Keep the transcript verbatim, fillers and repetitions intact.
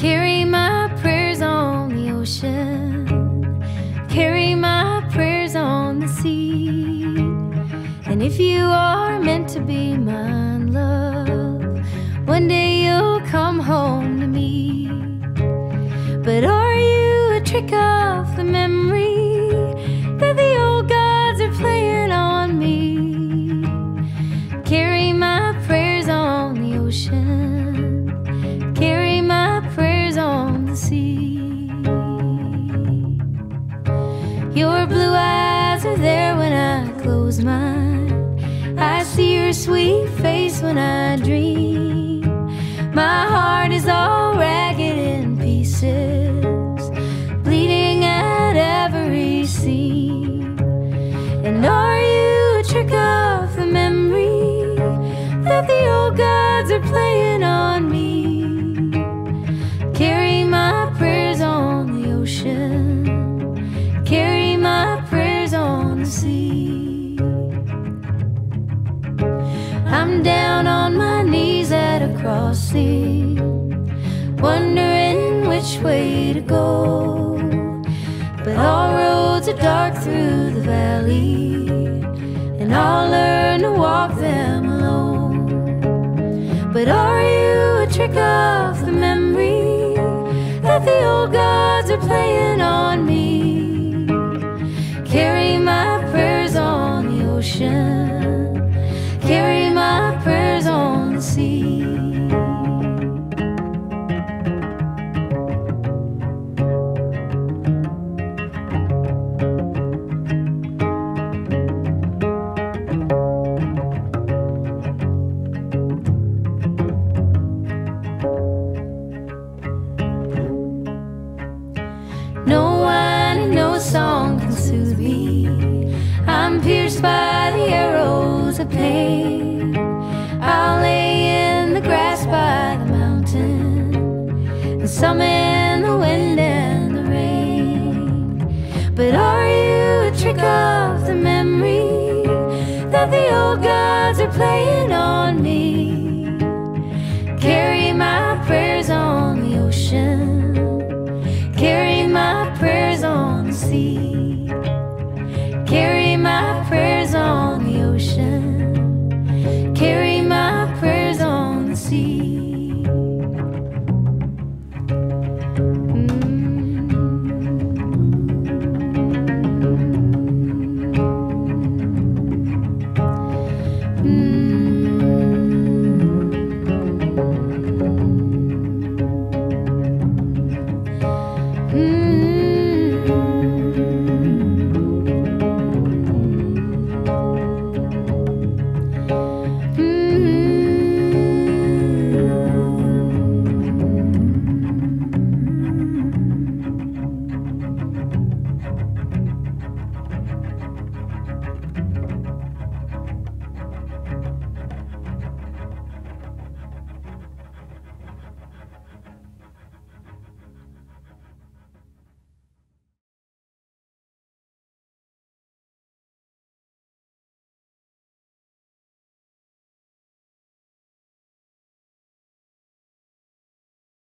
Carry my prayers on the ocean, carry my prayers on the sea. And if you are meant to be mine, love, one day you'll come home to me. But are you a trick of the memory that the old gods are playing on me? Carry my prayers on the ocean, carry my prayers on the sea. Your blue eyes are there when I close mine. I see your sweet face when I dream. My heart is all ragged in pieces, bleeding at every seam. And are you a trick of the memory that the old gods are playing on me? Carry my prayers on the ocean, carry my prayers on the sea. I'm down on my knees at a crossing, wondering which way to go. But all roads are dark through the valley, and I'll learn to walk them alone. But are you a trick of the memory that the old gods are playing on me? Carry my prayers on the ocean, carry my prayers on the sea. No wine and no song can soothe me. I'm pierced by the arrows of pain. I'll lay in the grass by the mountain and summon the wind and the rain. But are you a trick of the memory that the old gods are playing on me?